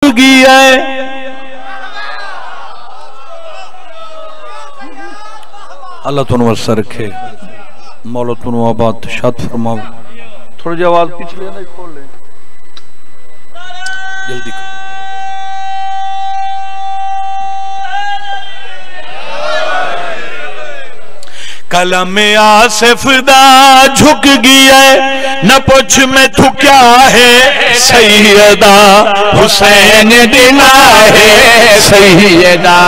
گیا ہے اللہ تنو ورسہ رکھے مولا تنو آباد شاد فرماؤ تھوڑی جی آواز پچھلے نہیں کھول لیں جلدی قلم آصف دا جھک گیا ہے نہ پوچھ میں تو کیا ہے سیدہ حسین دینا ہے سیدہ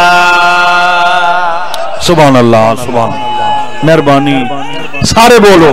سبحان اللہ سبحان اللہ مہربانی سارے بولو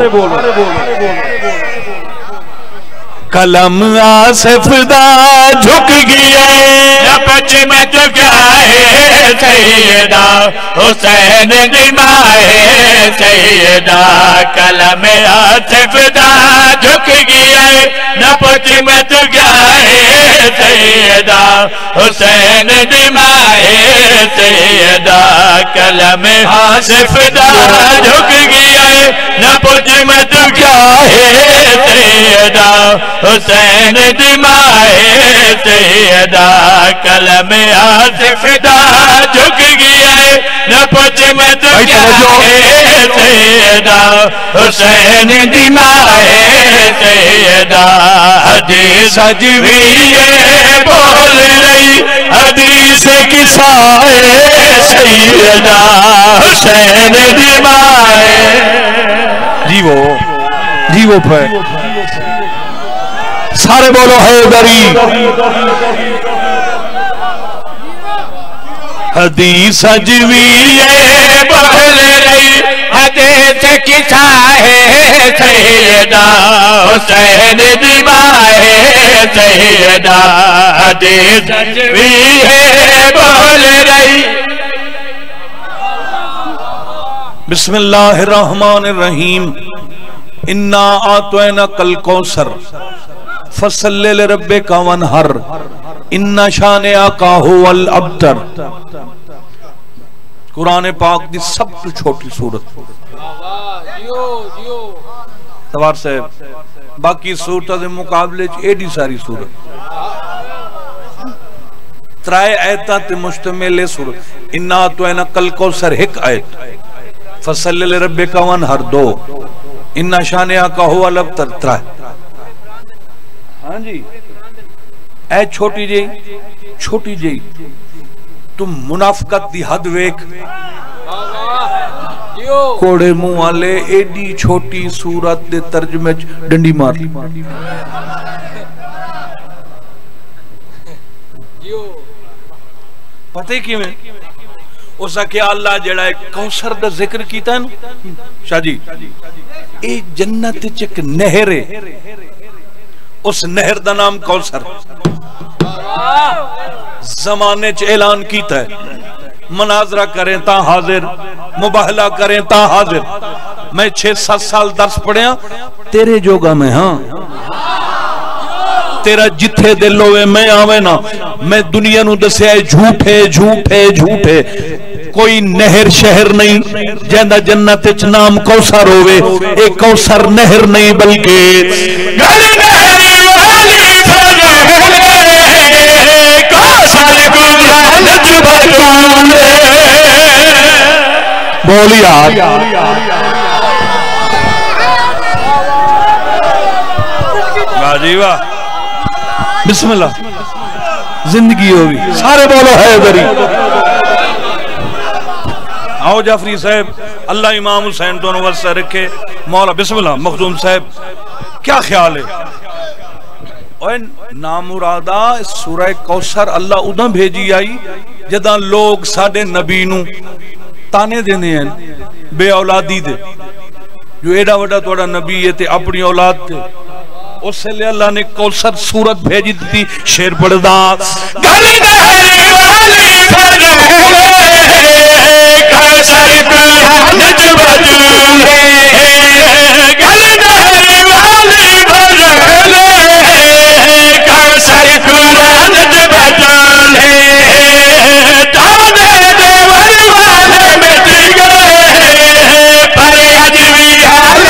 قلم آصف دا جھک گیا ہے نہ پوچھ میں تو کیا ہے سیدہ حسین دینا ہے سیدہ قلم آصف دا جھک گیا ہے نہ پوچھ میں تو کیا ہے سیدہ حسین دینا ہے سیدہ قلم آصف دا جھک گیا ہے نہ پوچھ میں تو کیا ہے سیدہ حسین دمائے سیدہ قلم آصف دا جھک گیا ہے نہ پوچھ میں تو کیا ہے سیدہ حسین دمائے سیدہ حدیث اجویے بول رہی حدیث کسائے سیدہ حسین دمائے جیو پہ سارے بولو حیدری حدیث اجویے بول رہی حدیث کسائے سیدہ حسین دمائے سیدہ حدیث اجویے بول رہی بسم اللہ الرحمن الرحیم انا آتوینک الکوثر فصلی لربک وانحر ان شانئک ھو الابتر قرآن پاک دی سب تو چھوٹی سورت توار سے باقی سورتوں دے مقابلے ایڈی ساری سورت ترائے آیتاں تے مشتمل سورت انا آتوینک الکوثر ایک آیت فصلی لربک وانحر دو ان شانئک ھو الابتر ترائے ہاں جی اے چھوٹی جی تم منافقت دی حد ویک کوڑے منہ والے ایڈی چھوٹی سورت دے ترجمے ڈنڈی مار پتہ ہی کی میں اسا کیا اللہ جڑا ہے کوثر دا ذکر کیتا ہے نا شاہ جی اے جنت چک نہرے اس نہر دا نام کوثر زمانے چ اعلان کیتا ہے مناظرہ کریں تا حاضر مباہلہ کریں تا حاضر میں 6-7 سال درس پڑھیا تیرے جوگا میں ہاں تیرا جتھے دل ہوئے میں آوے نا میں دنیا نو دسے آئے جھوٹے کوئی نہر شہر نہیں جیندہ جنت اچ نام کوثر ہوئے ایک کوثر نہر نہیں بلکہ گھر نہری والی بھرے کوثر کو لالچ بھرے بولی آج واہ بسم اللہ زندگی ہوئی سارے بولو حیدری آؤ جعفری صاحب اللہ امام حسین دونوں ورثہ رکھے مولا بسم اللہ مخدوم صاحب کیا خیال ہے اوہ نامرادہ سورہ کوثر اللہ ادھا بھیجی آئی جدہ لوگ ساڑھے نبی نو تانے دینے ہیں بے اولادی دے جو ایڈا وڈا توڑا نبی ہے تے اپنی اولاد تے اس سے لئے اللہ نے کوثر سورت بھیجی تھی شیر پڑھ دا گھر نہری والی بھرے کوثر کو لالچ بھرے گھر نہری والی بھرے کوثر کو لالچ بھرے تانے دیور والے مٹ گئے پر عجوی حال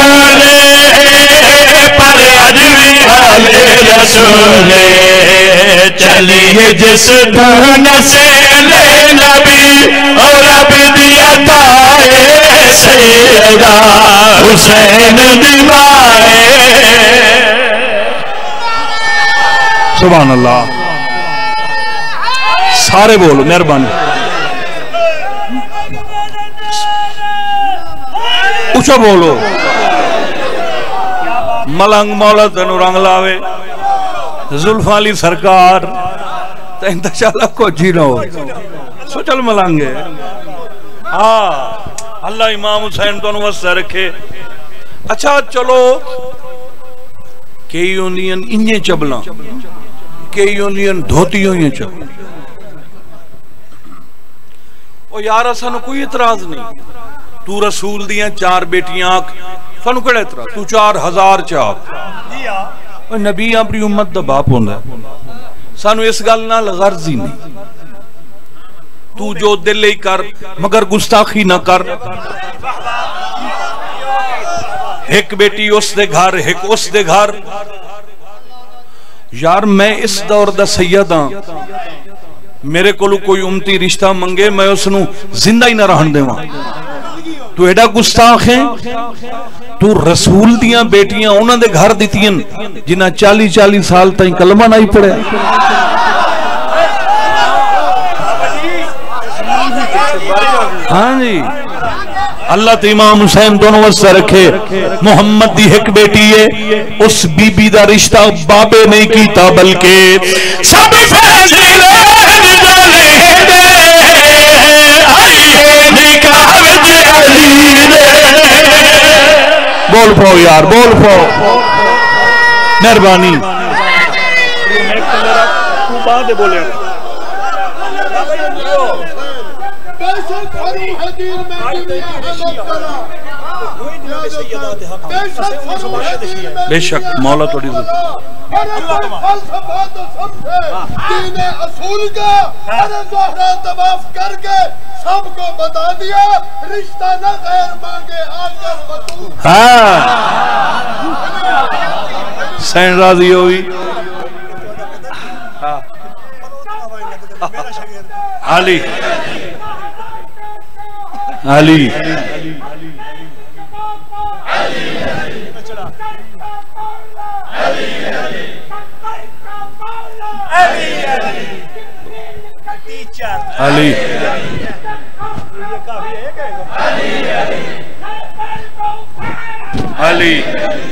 رسول پر عجوی حال رسول علی جس دھن سے لے نبی اور اب دیا تائے سیدہ حسین دیوائے. سبحان اللہ. سارے بولو مہربانی. اچھا بولو. ملنگ مولا تنو رنگ لاوے زلفاں علی سرکار تینتا چالا کو جینا ہو سو چل ملنگے. ہاں اللہ امام حسین تو نوست رکھے. اچھا چلو کئی یونین انجے چبلا کئی یونین دھوتی ہوئی چبلا. او یار اسانو کوئی اعتراض نہیں. تو رسول دیاں 4 بیٹیاں سانو کڑے اعتراض. تو 4000 چاپ نبی اپنی امت دا باپ ہوندا سانو اس گل نال غرض ہی نہیں. تو جو دل ہی کر مگر گستاخی نہ کر. ایک بیٹی اس دے گھر ایک اس دے گھر. یار میں اس دور دا سید ہاں. میرے کو کوئی امتی رشتہ منگے میں اس نو زندہ ہی نہ رہن دے وہاں. تو ایڈا گستاخ ہیں. تو رسول دیاں بیٹیاں انہاں دے گھر دیتیاں جنہاں 40 سال تائیں کلمہ نہیں پڑھے. ہاں جی اللہ تے امام حسین دونوں وسط رکھے. محمد دی ایک بیٹی ہے. اس بی بی دا رشتہ بابے نہیں کیتا بلکہ سب فیضی لین جولے دے آئیے نکاح وچ علی دے. بول پاؤ یار بول پاؤ مہربانی. بے شک مولا توڑی دین اصول کا زہرا طواف کر کے سب کو بتا دیا رشتہ نہ غیر مانگے آ کر بطول. ہاں سین راضی ہوئی. علی علی علی علی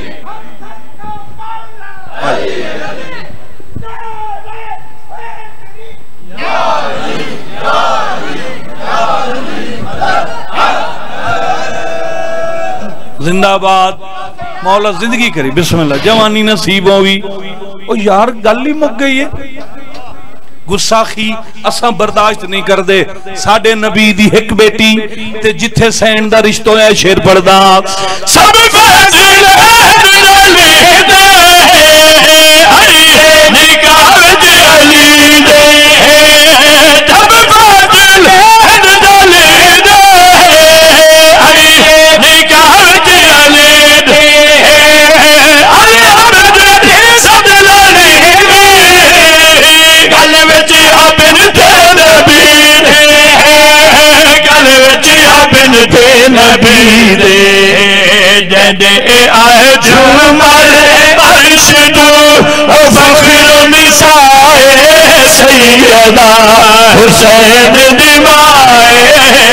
زندہ باد. مولا زندگی کری. بسم اللہ. جوانی نصیب ہوئی. او یار گل ہی مک گئی ہے. گساخی اساں برداشت نہیں کر دے. ساڑھے نبی دی ایک بیٹی تے جتھے سین دا رشتہ ہے شیر پڑھدا سب فیضل علی دے آئیے نکاح وچ علی دے. سب فیضل علی دے آئیے نکاح وچ علی دے. علی عبد سجل علی گل وچ اپن تے نبی دے. گل وچ اپن تے نبی دے. جدے آئے جھومر عرش تو فخر نسائے سیدہ حسین دیوائے.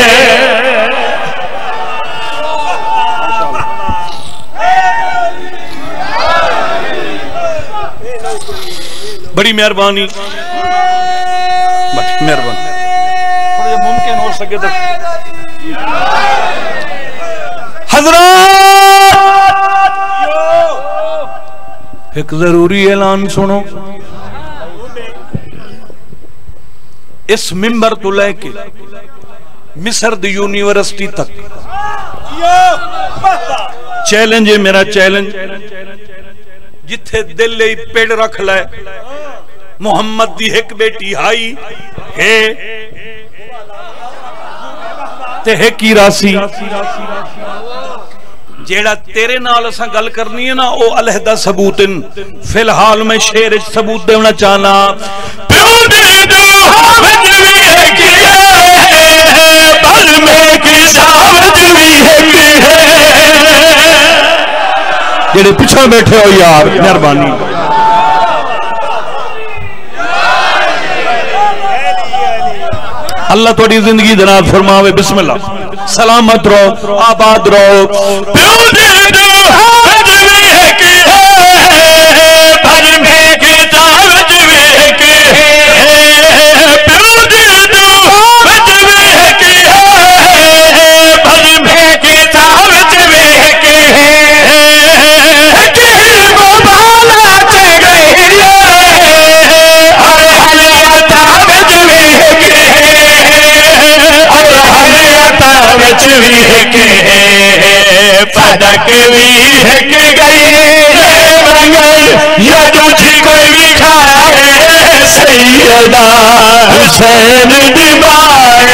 بڑی مہربانی. مہربانی. اور یہ ممکن ہو سکے تو حضرات ایک ضروری اعلان سنو. اس منبر تو لے کے مصر دی یونیورسٹی تک چیلنج ہے میرا. چیلنج جتھے دل لئی پیڑ رکھ لے محمد دی ایک بیٹی ہائی ہے تے ایک ہی راسی. جیڑا تیرے نال اساں گل کرنی ہے نا او علیحدہ ثبوتن. فی الحال میں شعر ثبوت دینا چاہنا. پیو جڑے پیچھے بیٹھے ہو یار مہربانی اللہ تھوڑی زندگی دنات فرماوے بسم اللہ سلامت رہو آباد رہو پدک بھی ہک گئی یا تجھی کوئی بھی کھائے سیدہ حسین دی مائے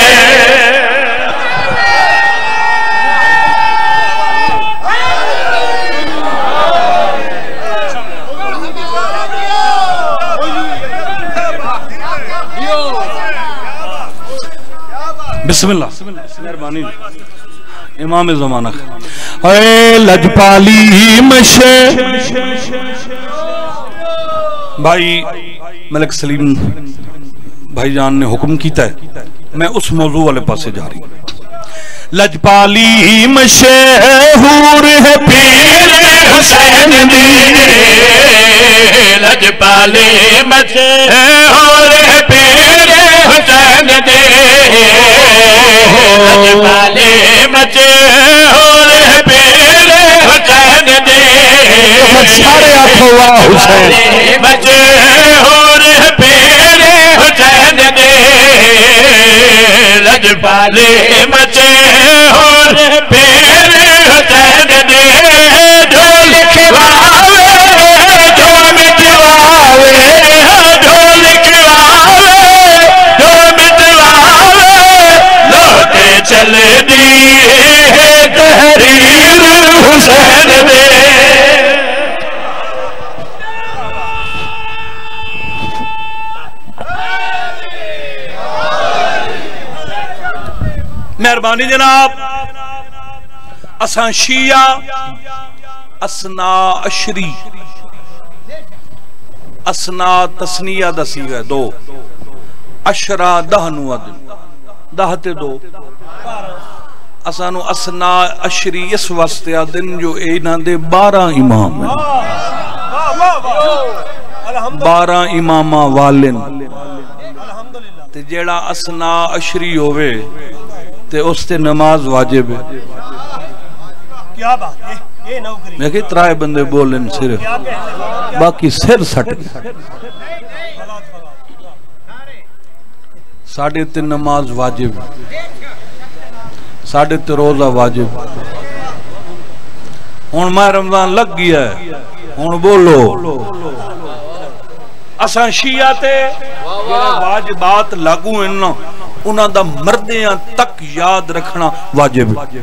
بسم اللہ مہربانی امام زمانہ اے لجپالی مشے بھائی ملک سلیم بھائی جان نے حکم کیتا ہے میں اس موضوع والے پاسے جا رہی ہوں لجپالی مشہور ہے پیر حسین دی لجپالی مشہور ہے پیر حسین دی لجپالی مشہور ہے پیر حسین دی سارے آنکھوں واہ حسین مشہور ہے پیر حسین دی لجپالی مشہور ہے پیر حسین دی جو لکھواوے جو مٹواوے جو لکھواوے جو مٹواوے لوٹے چل دی تحریر حسین دے مہربانی جناب اساں شیعہ اسنا اشری اسنا تسنیہ دسی گئے دو اشرا دہ نواد دہ تے دو اسانو اسنا اشری اس واسطے دن جو اینا دے 12 امام ہیں 12 امامہ والن تے جیڑا اسنا اشری ہوئے تے اس تے نماز واجب ہے کیا بات ہے یہ نوکری میں کہ ترائے بندے بولن صرف باقی سر سٹ ساڑھے تے نماز واجب ساڑھے تے روزہ واجب ہون ماہ رمضان لگ گیا ہے ہون بولو اساں شیعہ تے واجبات لاگو انہاں انہاں دا مردیاں تک یاد رکھنا واجب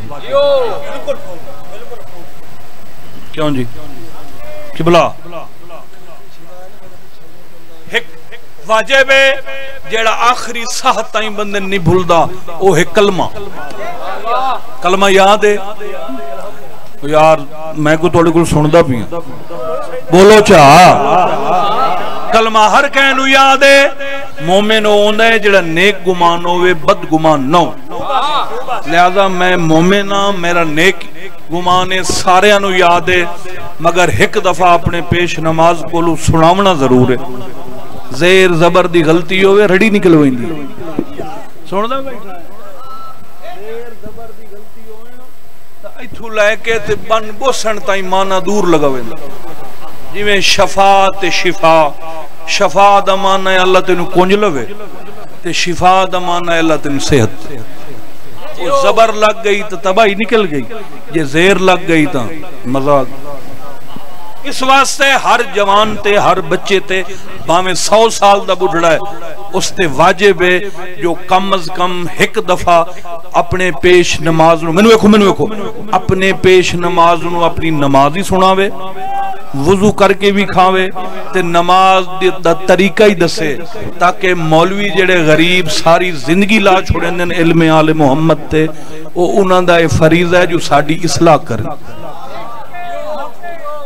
کیوں جی قبلہ واجب ہے جیڑا آخری ساہ تائیں بندے نہیں بھولدا وہ ہے کلمہ کلمہ یاد ہے یار میں کو توڑے کو سندا بھی ہیں بولو چاہ کلمہ ہر کہنو یاد ہے مومن ہوندہ ہے جڑا نیک گمان ہوئے بد گمان نہ ہو لہذا میں مومن ہاں میرا نیک گمان ہے سارے انو یاد ہے مگر ایک دفعہ اپنے پیش نماز کو لو سناونا ضرور ہے زیر زبر دی غلطی ہوئے رڑی نکل ہوئی دی سن دا بیٹھا زیر زبر دی غلطی ہوئے نا تا ایتھو لے کے تے بن بوسن تا ایمانہ دور لگا ہوئے جی میں شفا تے شفا شفا دا مانا ہے اللہ تینو کونج لوے تے شفا دا مانا ہے اللہ تینو صحت وہ زبر لگ گئی تو تباہی نکل گئی یہ زیر لگ گئی تا مزاق اس واسطے ہر جوان تے ہر بچے تے باہمیں 100 سال دا بڑھڑا ہے اس تے واجب ہے جو کم از کم ایک دفعہ اپنے پیش نماز منو ایکھو اپنے پیش نماز اپنی نماز ہی سناوے وضو کر کے بھی کھاوے تے نماز دا طریقہ ہی دسے تاکہ مولوی جڑے غریب ساری زندگی لا چھوڑیں دن علم آل محمد تے وہ انہاں دا فریضہ ہے جو ساڑی اصلاح کریں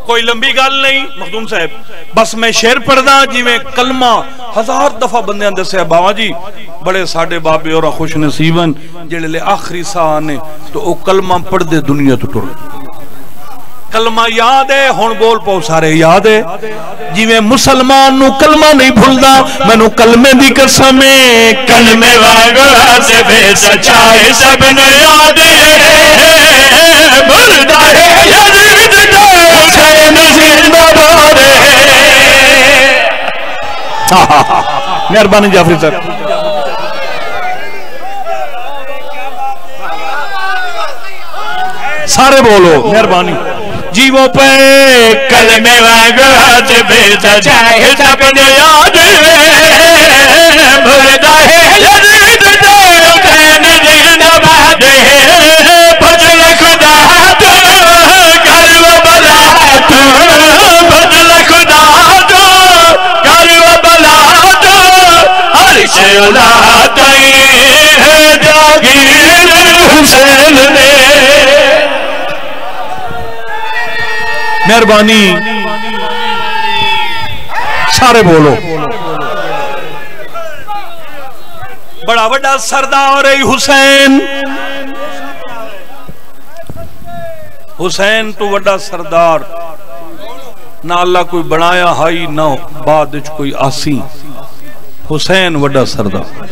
کوئی لمبی گل نہیں مخدوم صاحب، بس میں شعر پڑھدا جی میں کلمہ 1000 دفعہ بندیاں دسیا باوا جی بڑے ساڈے بابے اور خوش نصیبن جڑے لے آخری ساہ نے تو او کلمہ پڑھ دے دنیا تو ٹر کلمہ یاد ہے ہن بول پاؤ سارے یاد ہے جی میں مسلمان نو کلمہ نہیں بھولدا مینوں کلمے دی قسم ہے کلمے واگا سے بے سچائی سب نے یاد ہے بھولتا ہے یزید جو حسین زندہ باد ہے مہربانی جعفری صاحب سارے بولو مہربانی جی وہ پہ کلمے واگا سے بے سچائی سب نے یاد ہے بھولتا ہے یزید جو حسین زندہ باد ہے فضل خدا تو کر و بلا تو فضل خدا تو کر و بلا تو عرش اللہ تئی ہے جاگیر حسین نے مہربانی سارے بولو بڑا بڑا سردار حسین حسین تو بڑا سردار نہ اللہ کوئی بنایا ہائی نہ بعد کوئی آسی حسین بڑا سردار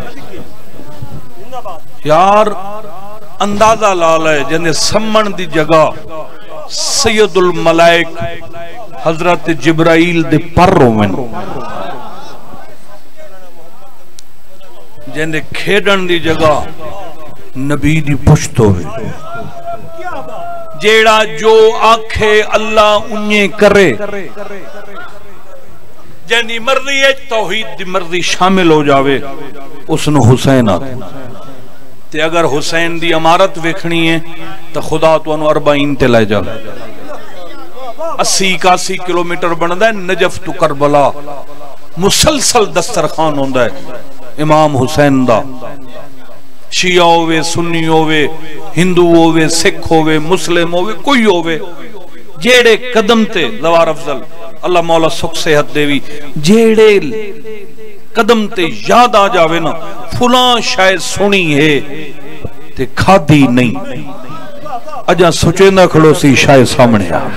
یار اندازہ لال ہے جنہیں سمن دی جگہ سید الملائک حضرت جبرائیل دے پر رومن جنہیں کھیڑن دی جگہ نبی دی پشت ہوئے جیڑا جو آنکھے اللہ انہیں کرے جنہی مرضی ہے توحید دی مرضی شامل ہو جاوے اس نے حسین آتے تے اگر حسین دی امارت ویکھنی ہے تو خدا تو انو 40 تے لے جا 80-81 کلومیٹر بندہ ہے نجف تو کربلا مسلسل دسترخان ہوندہ ہے امام حسین دا شیعہ ہوئے سنی ہوئے ہندو ہوئے سکھ ہوئے مسلم ہوئے کوئی ہوئے جیڑے قدم تے زوار افضل اللہ مولا سکھ صحت دیوی جیڑے قدم تے یاد آ جاوے نا فلاں شاید سنی ہے تے کھادی نہیں اجا سوچے نہ کھڑو سی شاید سامنے آ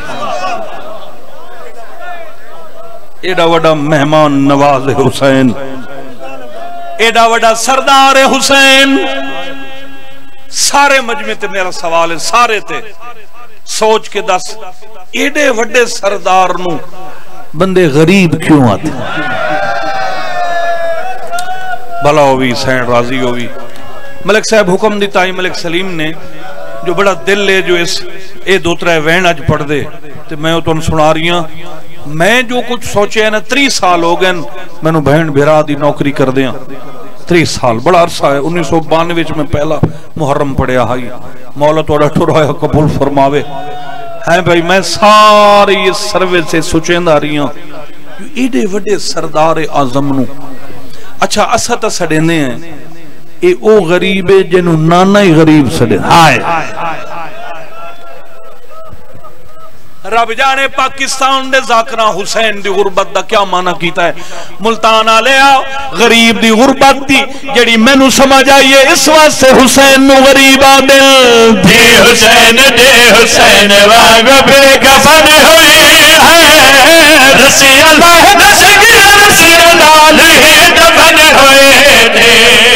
ایڈا وڈا مہمان نواز حسین ایڈا وڈا سردار حسین سارے مجمع تے میرا سوال ہے سارے تے سوچ کے دس ایڈے وڈے سردار نو بندے غریب کیوں آتے بھلا ہوئی سین راضی ہوئی ملک صاحب حکم دیتا ہی ملک سلیم نے جو بڑا دل لے جو اس اے دو ترے وین اج پڑھ دے تو میں تو سنا رہی ہوں میں جو کچھ سوچے ہیں نا 30 سال ہو گئے میں نو بہن بھیرا دی نوکری کر دیا 30 سال بڑا عرصہ ہے 1992 میں پہلا محرم پڑھیا ہائی مولا توڑا ٹھرایا قبول فرماوے ہیں بھائی میں ساری اس سروے سے سوچیں دا رہی ہوں ایڈے وڈے سردار اعظم نو اچھا اسا سڑینے ہیں اے او غریب ہے جنہوں نانا ہی غریب سڑے ہائے رب جانے پاکستان دے ذاکرہ حسین دی غربت دا کیا معنی کیتا ہے ملتان آلیا غریب دی غربت دی جڑی میں نو سمجھ آئیے اس واسے حسین نو غریب آدل دے حسین واگ بے کفن ہوئے ہیں رسی اللہ نسگی رسی اللہ لے دفن ہوئے دے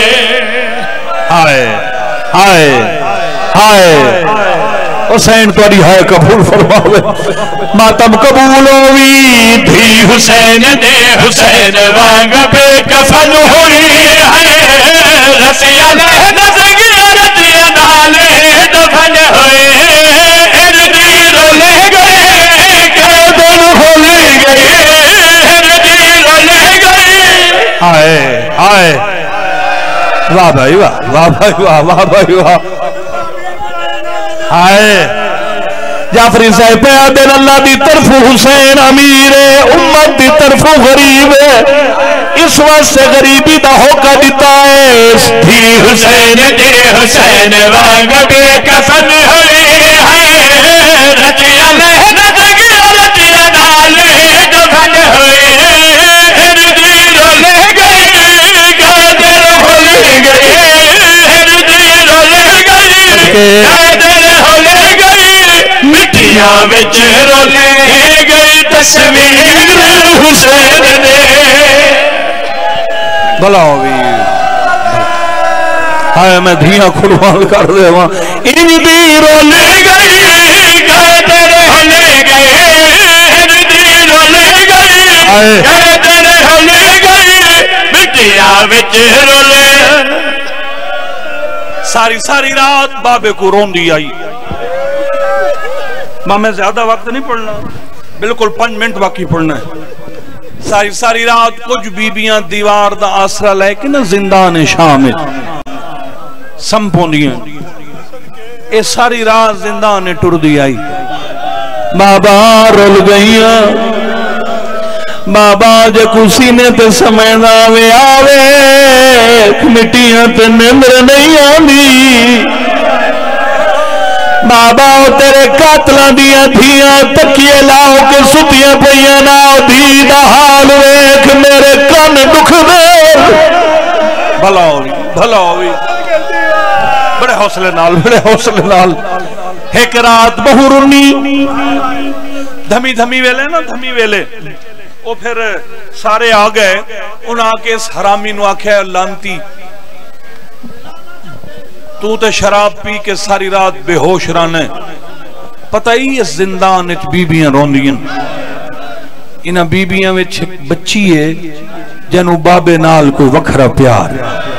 ہائے ہائے ہائے حسین توڑی ہے قبول فرماوے ماتم قبول ہوئی دھی حسین دے حسین واگ بے کفن ہوئی ہے رسی اللہ نسگی رسی اللہ لے دفن ہوئے اردی رولے گئے گردن کھولے گئے اردی رولے گئے ہائے ہائے واہ بھائی واہ واہ بھائی واہ واہ بھائی واہ ہائے جعفری صاحب پہ آدھر اللہ دی طرف حسین امیر امت دی طرف غریب اس وقت سے غریبی دا ہوکا دیتا ہے دھی حسین دے حسین واگ بے کفن ہوئے ہیں رچی اللہ نسگی رچی وچ رولے گئی تصویر حسین دے بھلا ہوئی ہائے میں دھیاں کھڑوال کر دے وہاں ان دی رولے گئی گئے تیرے ہلے گئے ان دی رولے گئی گئے تیرے ہلے گئے مٹیا وچ رولے ساری رات بابے کو رون دی آئی ماں میں زیادہ وقت نہیں پڑھنا بالکل 5 منٹ باقی پڑھنا ہے ساری رات کچھ بیبیاں دیوار دا آسرا لے کے نا زندان شام سمپوں دیاں اے ساری رات زندان ٹر دی آئی بابا رول گئیاں بابا جے کسی نے تے سمینا وے آوے مٹیاں تے نمر نہیں آنی بابا تیرے قاتلاں دیاں دھیاں تکیے لاؤ کے ستیاں پئیاں ناؤ دھی دا حال ویکھ میرے کن دکھ دے بھلا ہوئی بڑے حوصلے نال ایک رات بہو رونی دھمی ویلے وہ پھر سارے آ گئے ان آکے اس حرامی نو آکھے لانتی تو تے شراب پی کے ساری رات بے ہوش رانے پتہ ہی اس زندان اچھ بیبیاں روندیاں انہاں بیبیاں وچ بچی ہے جنو بابے نال کوئی وکھرا پیار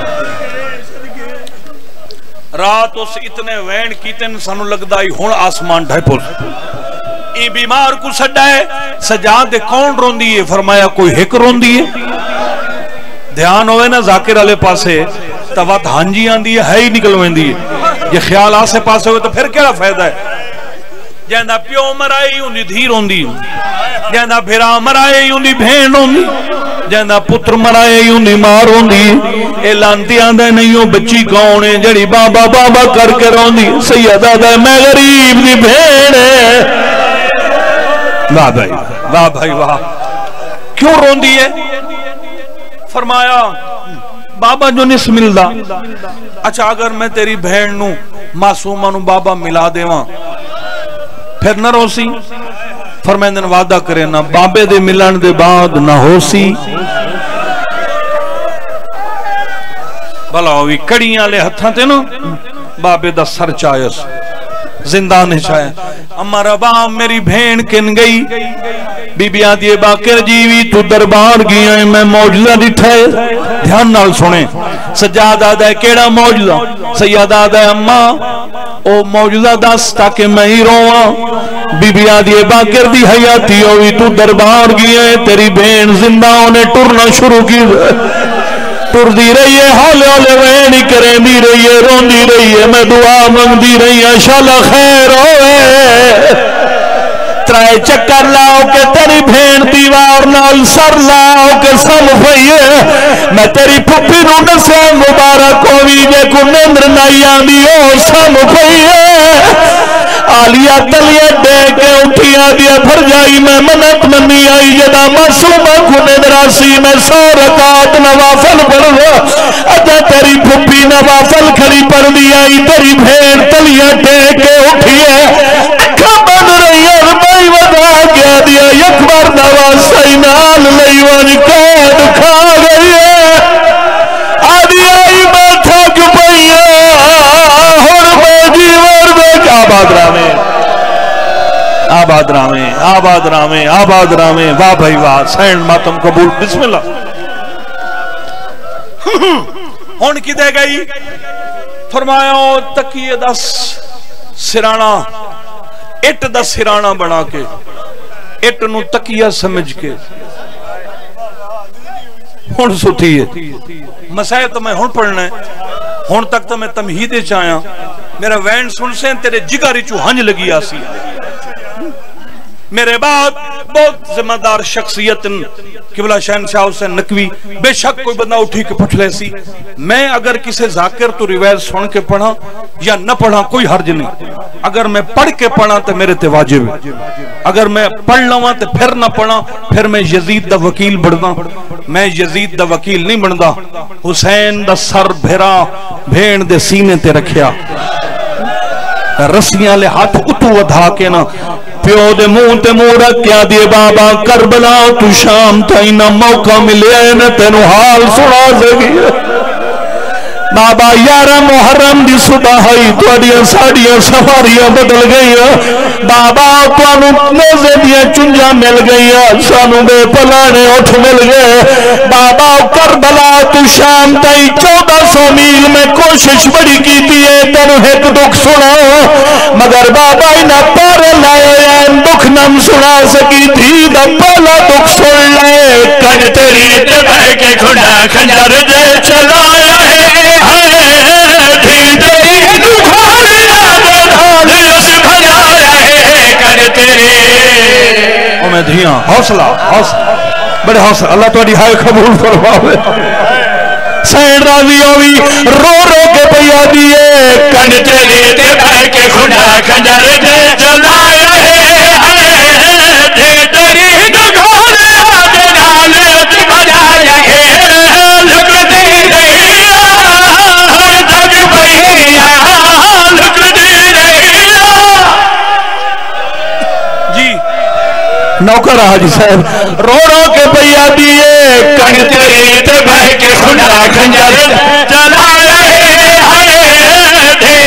رات اس اتنے وین کیتن سانو لگدا ہی ہن آسمان ڈھائی پول ای بیمار کو سڈا ہے سجاد کون روندی ہے فرمایا کوئی ہک روندی ہے دھیان ہوئے نا ذاکر علیہ پاسے توات ہانجی آندی ہے ہی نکل ویندی ہے یہ خیال آسے پاسے ہوئے تو پھر کیا فائدہ ہے جہندہ پیو مرائے ہوندی دھی روندی جہندہ بھیرا مرائے ہوندی بھین ہوندی جہندہ پتر مرائے ہوندی مار ہوندی اے لانتی آندھے نہیں ہو بچی کون ہے جڑی بابا بابا کر کے روندی سیدہ دے میں غریب دی بھین ہے واہ بھائی واہ کیوں روندی ہے فرمایا بابا جو نہیں ملدا اچھا اگر میں تیری بہن نو معصومہ نو بابا ملا دے وہاں پھر نہ روسی فرمائندن وعدہ کرے نہ بابے دے ملان دے بعد نہ ہوسی بھلا ہوئی کڑیاں لے ہتھاں تے نا بابے دا سر چایس زندان چاہے اما ربا میری بھین کن گئی بی بی آدھی باکر جیوی تو دربار گیا ہے میں موجزہ ڈٹھائے دھیان نال سنے سجاد آدھا ہے کیڑا موجزہ سیاد آدھا ہے اما او موجزہ دس تاکہ میں ہی رواں بی بی آدھی باکر دی حیاتی ہوئی تو دربار گیا ہے تیری بھین زندہ ہونے ٹرنا شروع کی ٹر دی رہی ہے ہولے ہولے وینی کریں دی رہی ہے رون دی رہی ہے میں دعا منگ دی رہی ہے انشاءاللہ خیر ہوئے ترائے چکر لاؤ کہ تیری بھین دیوار نال سر لاؤ کہ سم ہوئیے میں تیری پھپی نو نسے مبارک ہوئی جے کو نندر نائی آنی ہو سم ہوئیے آلیا تلیہ دے کے اٹھیا دیا بھر جائی میں منت منی آئی جدا معصومہ کو ندراسی میں 100 رکعت نوافل پڑھ رہا اجا تیری پھپی نوافل کھڑی پڑھ دی آئی تیری بھین تلیہ دے کے اٹھیا اکھا بن رہی اور بائی ودا گیا دیا یک بار نواسی نال لئی وانی کود کھا گئی ہے آدھی آئی میں تھک پئی ہر میں جیور میں آباد رامے واہ بھائی واہ سینڈ ماتم قبول بسم اللہ ہون کی دے گئی فرمایا تکیے دس سرانہ اٹ دا سرانہ بنا کے اٹ نو تکیہ سمجھ کے ہون سٹھی ہے مسائل تو میں ہون پڑھنا ہے ہون تک تو میں تمہیدے چاہیاں میرا وین سن سے تیرے جگاری چو ہنج لگی آسی میرے بعد بہت ذمہ دار شخصیت قبلہ شہنشاہ حسین نقوی بے شک کوئی بندہ اٹھی کے پوچھ لے سی میں اگر کسی ذاکر تو روایت سن کے پڑھا یا نہ پڑھا کوئی حرج نہیں اگر میں پڑھ کے پڑھا تو میرے تے واجب ہے اگر میں پڑھ لواں تو پھر نہ پڑھا پھر میں یزید دا وکیل بڑھنا میں یزید دا وکیل نہیں بڑھدا حسین دا سر بھیرا بھین دے سینے تے رکھیا رسیاں لے ہاتھ اتو ودھا کے نا پیو دے منہ تے منہ رکھ کے آدھی بابا کربلا تو شام تھا نہ موقع ملے نہ تینو حال سنا سکی بابا 11 محرم دی صبح ہوئی تواڈیاں ساڈیاں سفاریاں بدل گئی بابا تانوں موزے دیاں چنجاں مل گئی سانوں بے پلانے اٹھ مل گئے بابا کربلا تو شام تائی 1400 میل میں کوشش بڑی کیتی ہے تینوں ایک دکھ سنا مگر بابا انہاں پارے لائے دکھ نم سنا سکی تھی دا پہلا دکھ سن لائے کن تیری تے بہ کے کھڑا خنجر دے چلایا ہے حوصلہ بڑے حوصلہ اللہ تہاڈی ہائے قبول فرماوے سین راضی ہوئی رو رو کے پیا دیے کن تیری تے بہ کے کھڑا خنجر دے چلایا ہے تیری دکھانے دے نال بجایا ہے لگدی نوکر حاجی صاحب رو رو کے پیا دیے کن تیری تے بہ کے کھڑا خنجر چلایا ہے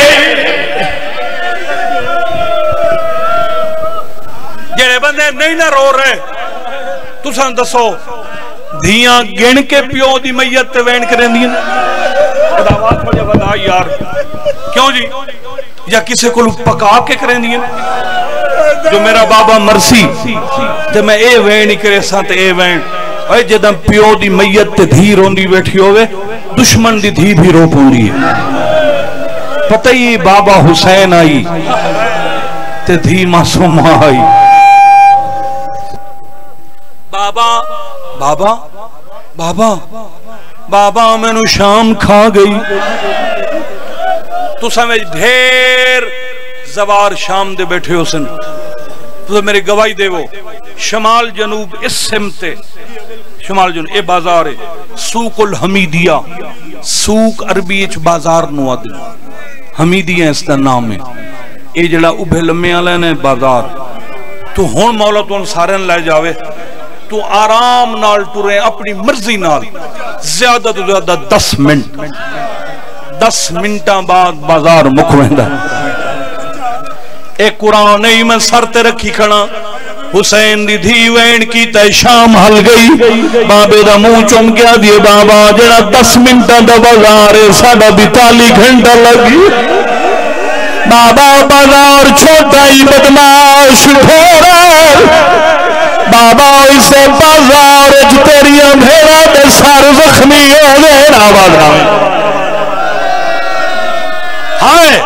جڑے بندے نہیں نہ رو رہے تساں دسو دھیاں گن کے پیو دی میت تے وین کریندیاں خدا آواز تھوڑی بتا یار کیوں جی یا کسے کو پکا کے کریندیاں جو میرا بابا مرسی تے میں اے وین ہی کرے ساں تے اے وین اے جداں پیو دی میت تے دھی روندی بیٹھی ہوئے دشمن دی دھی بھی رو پوندی ہے پتہ ہی بابا حسین آئی تے دھی معصوم آئی بابا بابا بابا بابا میں نو شام کھا گئی تو سمجھ ڈھیر زوار شام دے بیٹھے ہو سن تو میرے گواہی دے وہ شمال جنوب اس سمتے شمال جنوب اے بازار ہے سوق الحمیدیہ سوق عربی اچ بازار نو آدھے حمیدیہ اس دا نام ہے اے جڑا ابھے لمے آلے نے بازار تو ہون مولا تو ان سارے لے جاوے تو آرام نال ٹورے اپنی مرضی نال زیادہ تو زیادہ 10 منٹ 10 منٹاں بعد بازار مکویندہ ایک قرآن ہی میں سر تے رکھی کھڑا حسین دی دھی وین کی تے شام ہل گئی بابے دا منہ چم گیا دیے بابا جڑا 10 منٹاں دا بازار ہے ساڈا 42 گھنٹہ لگی بابا بازار چھوٹا ہی بدماش ٹھورا بابا اسے بازار تیریاں بھیڑا دے سار زخمی ہو گئے آواز ہائے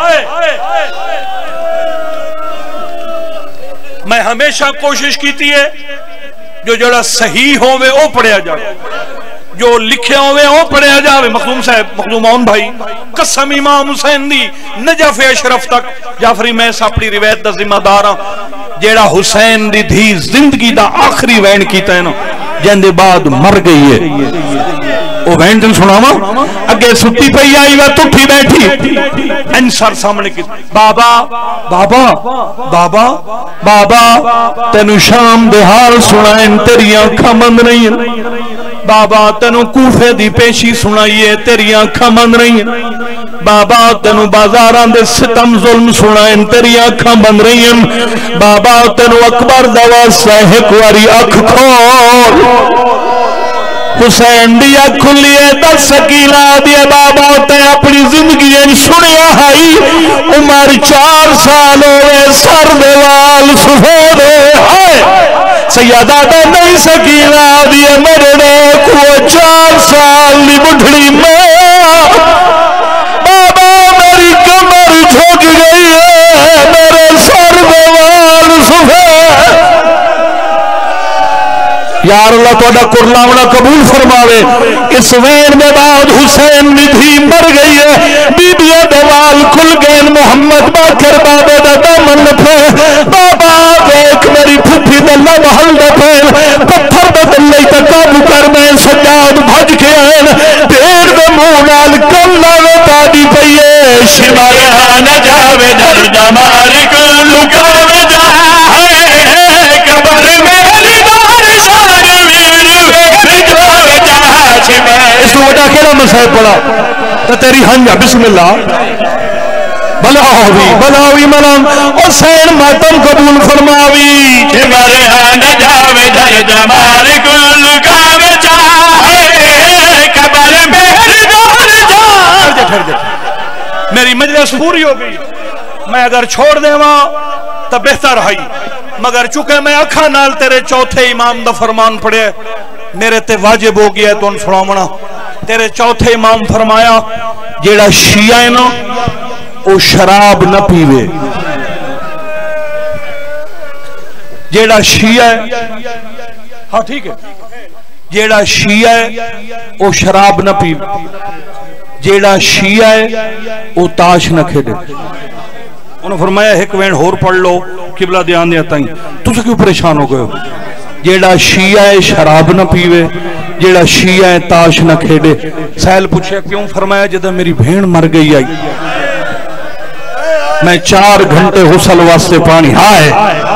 میں ہمیشہ کوشش کیتی ہے جو جڑا صحیح ہوئے او پڑھیا جائے جو لکھے ہوئے او پڑھیا جائے مخدوم صاحب مخدوم آن بھائی قسم امام حسین دی نجف اشرف تک جعفری میں اپنی روایت دا ذمہ دارا جیڑا حسین دی دھی زندگی دا آخری وین کیتا ہے نا جندے بعد مر گئی ہے وہ وین دن سناوا اگے ستی پئی آئی وہ تٹھی بیٹھی انسر سامنے کی بابا بابا بابا بابا تینو شام دے حال سنائیں تیری آنکھاں بند نہیں ہیں بابا تینو کوفے دی پیشی سنائیے تیری آنکھاں بند نہیں ہیں بابا تینو بازاراں دے ستم ظلم سنائیں تیری آنکھاں بند نہیں ہیں بابا تینو اکبر دوا سہک واری اکھ کھول حسین دیا کھلیے در سکینہ دیا بابا تے اپنی زندگی ان سنیا ہائی عمر 4 سال ہوئے سر دوال سفید ہے سیدہ دا نہیں سکینہ دیا مرنے کو 4 سال لی بڑھڑی میں بابا میری کمر جھوک گئی ہے میرے سر دوال سفید یار اللہ توڑا کرلاونا قبول فرماوے اس وین میں بعد حسین ندھی مر گئی ہے بی بی دوال کھل گئے محمد باکر بابے دا دامن پہ بابا دیکھ میری پھپھی دلہ محل دا پھیل پتھر دا دلہ تقابو کر میں سجاد بھج کے ہیں دیر دا مونال کم لاوے تادی پئیے شمایا نہ جاوے در جمارک لکاوے جا ہے بندہ کیڑا مسائب پڑا تو تیری ہنجا بسم اللہ بلاوی ملام حسین ماتم قبول فرماوی کہ مرحان جاوے در جمال گل گاوے چاہے قبر مہر دار جا میری مجلس پوری ہو گئی میں اگر چھوڑ دے وہاں تو بہتر ہے مگر چونکہ میں اکھا نال تیرے چوتھے امام دا فرمان پڑے میرے تے واجب ہو گیا تو ان فرمانا تیرے چوتھے امام فرمایا جیڑا شیعہ ہے نا او شراب نہ پیوے جیڑا شیعہ ہے ہاں ٹھیک ہے جیڑا شیعہ ہے او شراب نہ پیوے جیڑا شیعہ ہے او تاش نہ کھیڑے انہوں فرمایا ایک وین ہور پڑھ لو قبلہ دیان دیا تائیں تو سے کیوں پریشان ہو گئے ہو جیڑا شیعہ ہے شراب نہ پیوے جیڑا شیعہ ہے تاش نہ کھیڑے سائل پوچھے کیوں فرمایا جدہ میری بھین مر گئی آئی میں 4 گھنٹے غسل واسطے پانی ہائے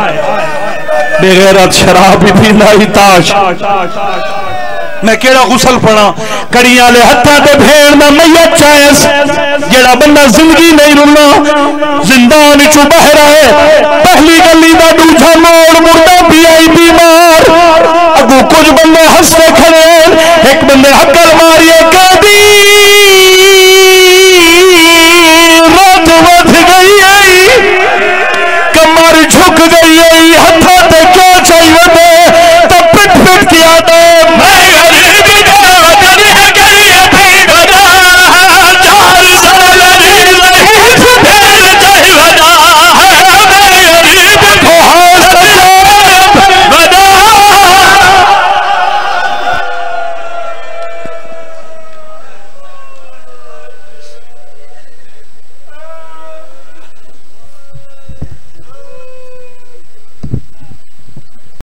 بغیرت شراب بھی پینا ہی تاش میں کیڑا غسل پڑا کڑیاں لے ہتھا تے بھیڑ میں میت چاہیس جیڑا بندہ زندگی نہیں رلنا زندان چو بہ رہے پہلی گلی دا دوجھا موڑ مردہ بھی آئی بیمار اگو کچھ بندے ہنستے کھڑے ایک بندے حقل ماری ایک